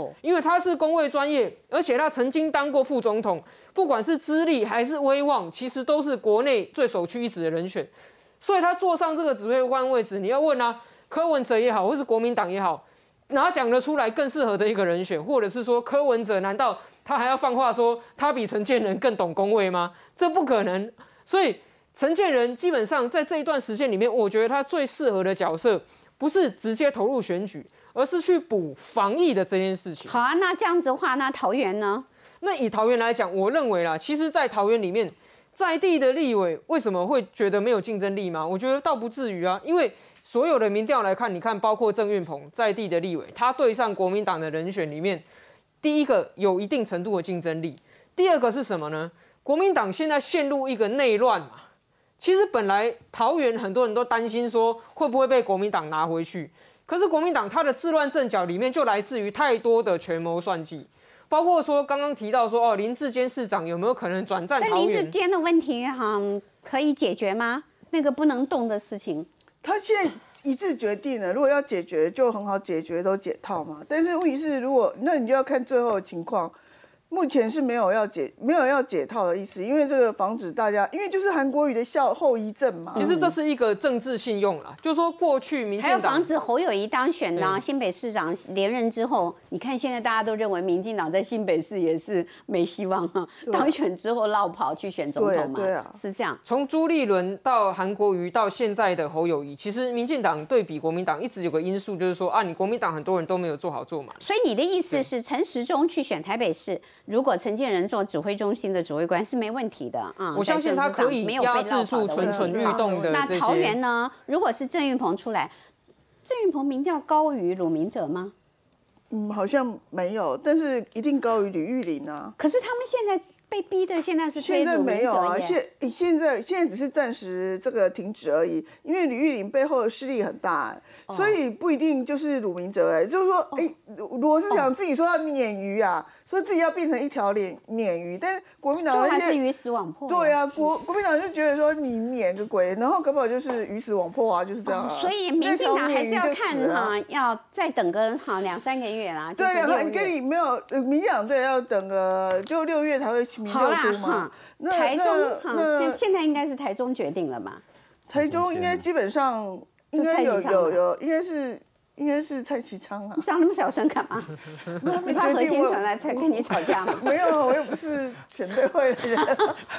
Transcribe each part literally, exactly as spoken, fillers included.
哦， 因为他是公卫专业，而且他曾经当过副总统，不管是资历还是威望，其实都是国内最首屈一指的人选。所以他坐上这个指挥官位置，你要问啊，柯文哲也好，或是国民党也好，哪讲得出来更适合的一个人选，或者是说柯文哲难道他还要放话说他比陈建仁更懂公卫吗？这不可能。所以陈建仁基本上在这一段时间里面，我觉得他最适合的角色不是直接投入选举，而是去补防疫的这件事情。 好啊，那这样子的话，那桃园呢？ 那以桃园来讲，我认为啦，其实，在桃园里面，在地的立委为什么会觉得没有竞争力吗？我觉得倒不至于啊，因为所有的民调来看，你看，包括郑运鹏在地的立委，他对上国民党的人选里面，第一个有一定程度的竞争力，第二个是什么呢？国民党现在陷入一个内乱嘛。其实本来桃园很多人都担心说会不会被国民党拿回去，可是国民党它的治乱阵脚里面就来自于太多的权谋算计，包括说刚刚提到说哦林智坚市长有没有可能转战桃园？ 但林智坚的问题哈、嗯、可以解决吗？那个不能动的事情， 他现在一致决定了，如果要解决就很好解决，都解套嘛。但是问题是，如果那你就要看最后的情况。目前是没有要解没有要解套的意思，因为这个防止大家，因为就是韩国瑜的效后遗症嘛。 其实这是一个政治信用啦，就是说过去民进党还要防止侯友宜当选呢、啊。新北市长连任之后，你看现在大家都认为民进党在新北市也是没希望啊。当选之后落跑去选总统嘛， 对啊， 是这样。 从朱立伦到韩国瑜到现在的侯友宜，其实民进党对比国民党一直有个因素，就是说啊，你国民党很多人都没有做好做满。 所以你的意思是，陈时中去选台北市，如果陈建仁做指挥中心的指挥官是没问题的啊、嗯。 我相信他可以压制住蠢蠢欲动的这些。 那桃园呢？如果是郑运鹏出来，郑运鹏民调高于鲁明哲吗？ 嗯，好像没有，但是一定高于吕玉玲啊。 可是他们现在被逼的，现在是现在没有啊，现现在现在只是暂时这个停止而已，因为吕玉玲背后的势力很大，哦、所以不一定就是鲁明哲哎，就是说哎，罗志祥自己说要鲶鱼啊。说自己要变成一条鲶鲶鱼，但是国民党还是鱼死网破。 对啊，国国民党就觉得说你撵个鬼，然后搞不好就是鱼死网破啊，就是这样、啊哦。所以民进党还是要看哈，要再等个哈两三个月啦。 对，两个跟你没有，民进党对要等个就六月才会去民调都嘛。 那台中哈，现在应该是台中决定了嘛？ 台中应该基本上应该有有有，应该是。应该是蔡其昌啊！ 你讲那么小声干嘛？你怕何心传来才跟你吵架吗？ 没有，我又不是选对会的人。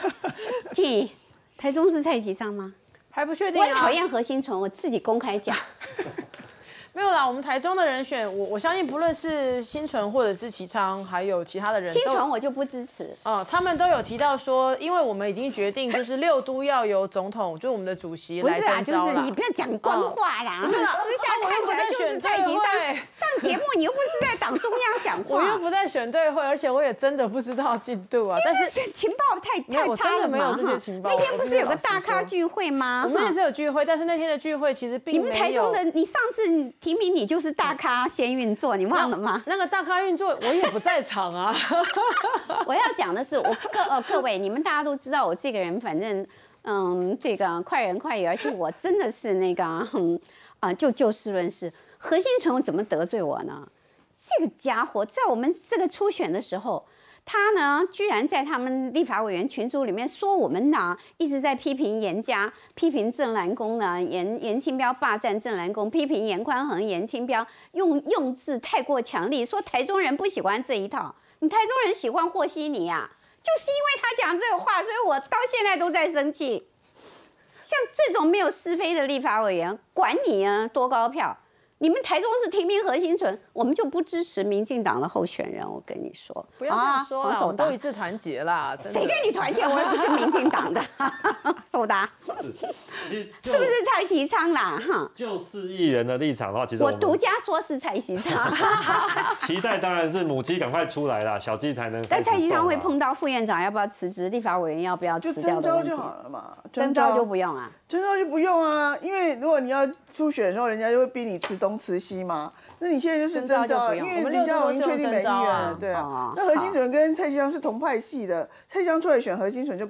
T， 台中是蔡其昌吗？ 还不确定啊。 我讨厌何心纯，我自己公开讲。 没有啦，我们台中的人选，我我相信不论是新纯或者是齐昌，还有其他的人， 新纯我就不支持。 哦，他们都有提到说，因为我们已经决定，就是六都要由总统，就是我们的主席来征召啦。 不是啊，就是你不要讲官话啦，私下看起来就是蔡其昌上节目，你又不是在党中央讲话， 我又不在选对会，而且我也真的不知道进度啊。但是情报太太差了嘛， 没有这些情报。 那天不是有个大咖聚会吗？ 我们也是有聚会，但是那天的聚会其实并没有。 你们台中的，你上次提名你就是大咖先运作，你忘了吗？ 那个大咖运作我也不在场啊。 我要讲的是，我各呃各位，你们大家都知道我这个人，反正嗯，这个快人快语，而且我真的是那个嗯啊、呃，就就事论事。何心纯怎么得罪我呢？这个家伙在我们这个初选的时候。他呢，居然在他们立法委员群组里面说我们呢一直在批评严家，批评郑南宫呢，严严清标霸占郑南宫，批评严宽恒、严清标用用字太过强力，说台中人不喜欢这一套，你台中人喜欢和稀泥啊，就是因为他讲这个话，所以我到现在都在生气。像这种没有是非的立法委员，管你啊多高票。你们台中市提名何心纯，我们就不支持民进党的候选人。我跟你说， 不要这样说啦，我们都一致团结啦。 谁跟你团结？我又不是民进党的。守达，是不是蔡其昌啦？哈， 就是艺人的立场的话，其实 我, 我独家说是蔡其昌。 期待当然是母鸡赶快出来啦，小鸡才能。 但蔡其昌会碰到副院长要不要辞职，立法委员要不要辞掉的问题。 就征召就好了嘛， 征召就不用啊。 征召就不用啊，因为如果你要初选的时候，人家就会逼你辞东辞西嘛。那你现在就是征召，因为林佳龙已经确定没议员了，对啊。那何心纯跟蔡其昌是同派系的，蔡其昌出来选何心纯就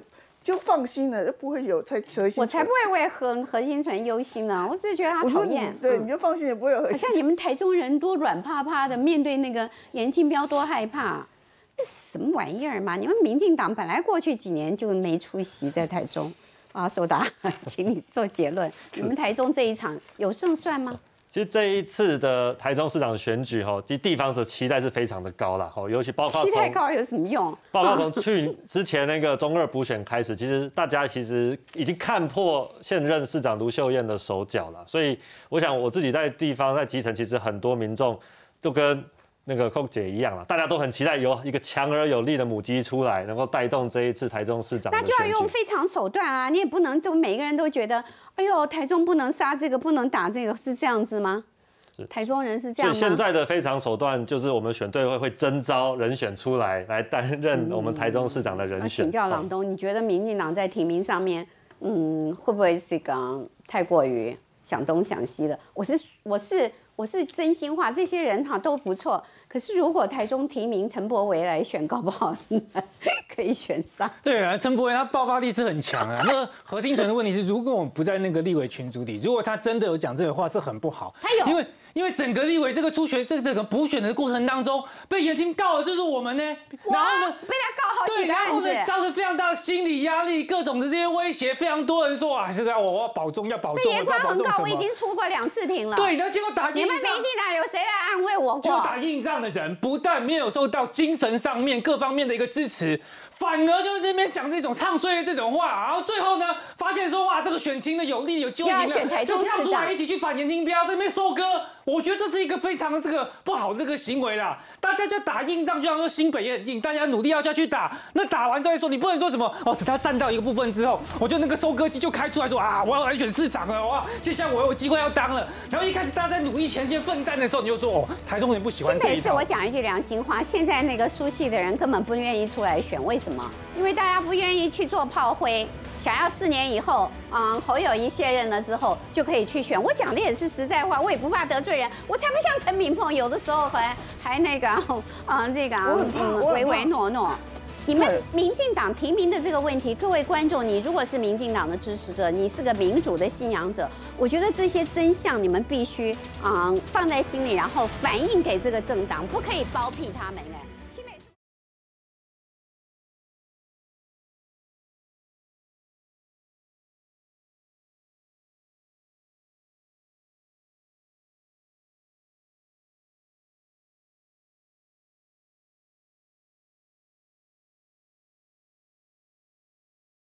就放心了，就不会有才核心。 我才不会为何何心存忧心呢，我只是觉得他我说你讨厌。 对， 嗯你就放心，也不会有核心。 好像你们台中人多软趴趴的，面对那个严竞标多害怕，这什么玩意儿嘛？你们民进党本来过去几年就没出息在台中啊，守达，请你做结论，你们台中这一场有胜算吗？ 其实这一次的台中市长选举，哈，其实地方的期待是非常的高啦，哈，尤其包括期待高有什么用？ 包括从去之前那个中二补选开始，其实大家其实已经看破现任市长卢秀燕的手脚了，所以我想我自己在地方在基层，其实很多民众都跟那个寇姐一样了，大家都很期待有一个强而有力的母鸡出来，能够带动这一次台中市长的选举。 那就要用非常手段啊！你也不能就每个人都觉得，哎呦，台中不能杀这个，不能打这个，是这样子吗？台中人是这样吗？ 所以现在的非常手段就是我们选队会会征召人选出来，来担任我们台中市长的人选。 请教郎东，你觉得民进党在提名上面，嗯，会不会这个太过于想东想西的？我是我是我是真心话，这些人哈都不错。可是如果台中提名陈柏惟来选，搞不好可以选上。 对啊，陈柏惟他爆发力是很强啊。那何心存的问题是，如果我们不在那个立委群组里，如果他真的有讲这个话，是很不好。 他有， 因为因为整个立委这个初选这个整个补选的过程当中，被严清告的就是我们呢。然后呢， 被他告好对， 几个然后呢， 案子。 造成非常大的心理压力，各种的这些威胁，非常多人说啊，这个我要保重，要保重， 被严要保重什宽恒告，我已么？ 经出过两次庭了。 对，然后结果打你们民硬仗。 进党有谁来安慰我过？ 就打硬仗的人，不但没有受到精神上面各方面的一个支持，反而就是这边讲这种唱衰的这种话，然后最后呢，发现说哇，这个选情的有利有机会赢了，就跳出来一起去反严清标，这边收割。我觉得这是一个非常的这个不好的这个行为啦。大家就打硬仗，就像说新北也很硬，大家努力要下去打。那打完之后说，你不能说什么哦，等他站到一个部分之后，我就那个收割机就开出来说啊，我要来选市长了，哇，接下来我有机会要当了。然后一开始大家在努力前线奋战的时候，你就说哦，台中人不喜欢这一套。 新北市我讲一句良心话，现在那个苏系的人根本不愿意出来选，为什么？因为大家不愿意去做炮灰。想要四年以后，嗯，侯友宜卸任了之后就可以去选。我讲的也是实在话，我也不怕得罪人，我才不像陈敏凤，有的时候还还那个，啊，这个嗯唯唯诺诺。你们民进党提名的这个问题，各位观众，你如果是民进党的支持者，你是个民主的信仰者，我觉得这些真相你们必须啊、嗯、放在心里，然后反映给这个政党，不可以包庇他们呢。